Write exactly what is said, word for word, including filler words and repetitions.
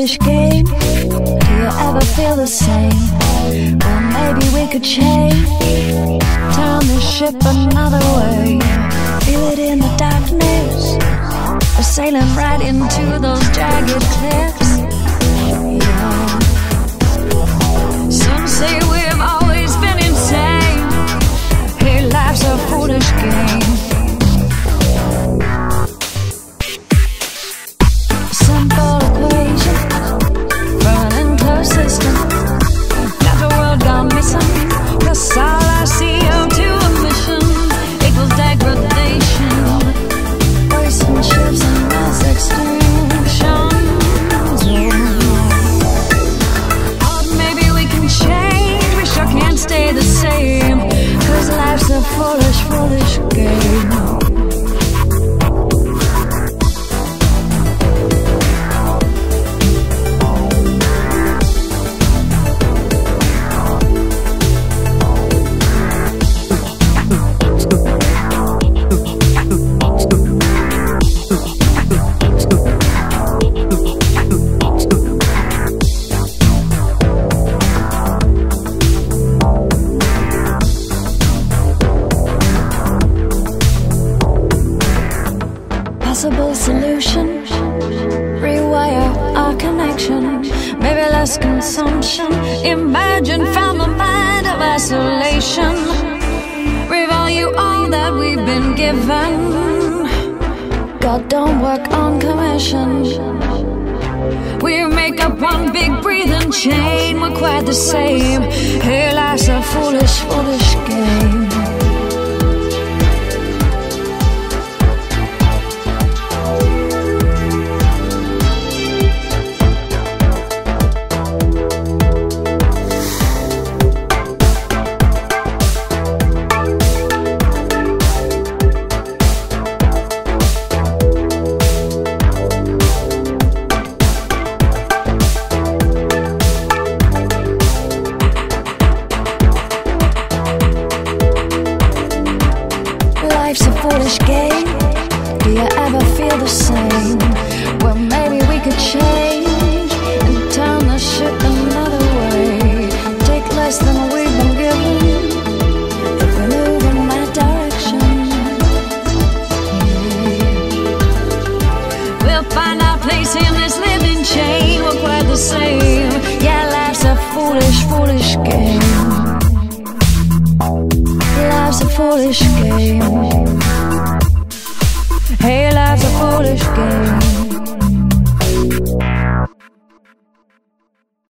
foolish game. Do you ever feel the same? Well, maybe we could change, turn the ship another way. Feel it in the darkness, we're sailing right into those jagged cliffs. Yeah. Some say we've always been insane. Hey, life's a foolish game. Simple equation for an enclosed system. Got the world gone missing, 'cause all our C O two emission equals degradation, wasting ships and mass extinction. Oh, maybe we can change, we sure can't stay the same, 'cause life's a foolish, foolish game. Possible solution, rewire our connection. Maybe less consumption. Imagine from the mind of isolation. Revalue all that we've been given. God don't work on commission. We make up one big breathing chain. We're quite the same. Hey, life's a foolish, foolish game. Life's a foolish game. Do you ever feel the same? Well, maybe we could change and turn the ship another way. Take less than we've been given if we move in that direction. Yeah. We'll find our place in this living chain. We're quite the same. Yeah, life's a foolish, foolish game. Life's a foolish game. Hey, life's a foolish game.